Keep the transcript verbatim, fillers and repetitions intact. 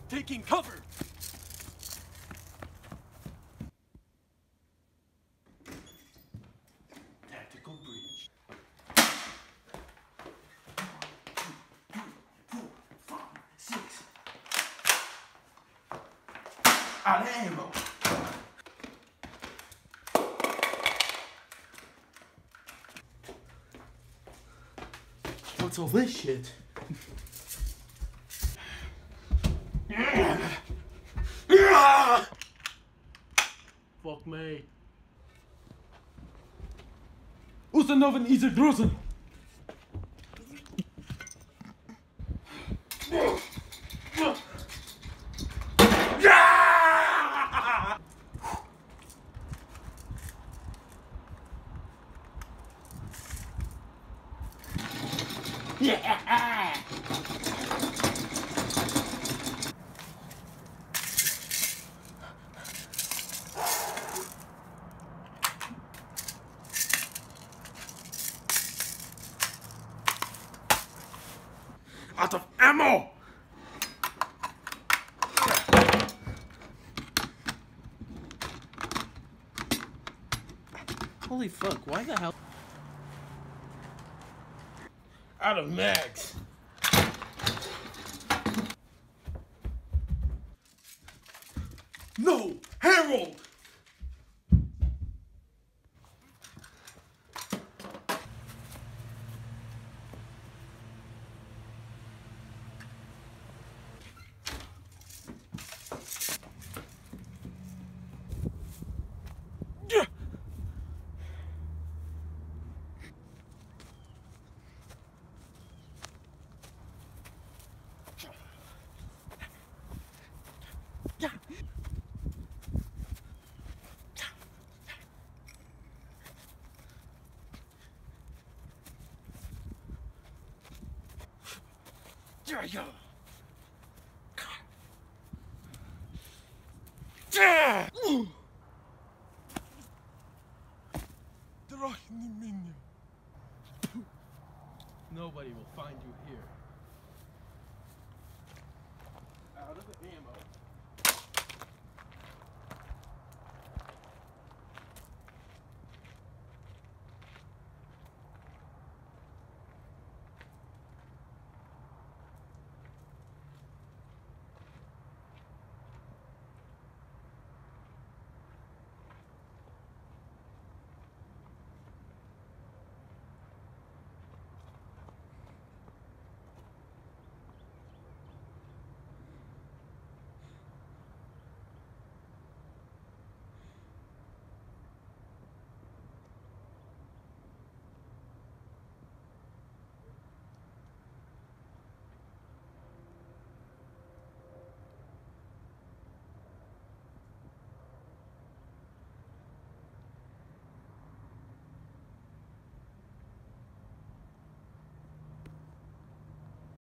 Taking cover! Tactical breach. Six. Out of ammo. What's all this shit? Fuck me. Ustanoven is a großen. Yeah! Out of ammo! Holy fuck, why the hell? Out of mags. No! Harold! There you go. Nobody will find you here. Out of the ammo.